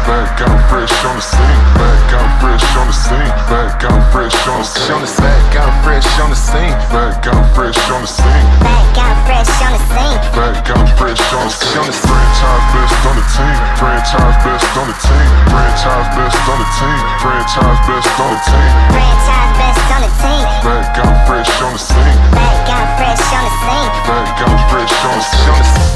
Back out fresh on the scene. Back out fresh on the scene. Back out fresh on the scene. Back out fresh on the scene. Back out fresh on the scene. Back out fresh on the scene. Back out fresh on the scene. Franchise best on the team. Franchise best on the team. Franchise best on the team. Franchise best on the team. Franchise best on the team. Back out fresh on the scene. Back out fresh on the scene. Back out fresh on the scene.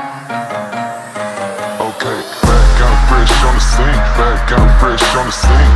Back out fresh on the scene.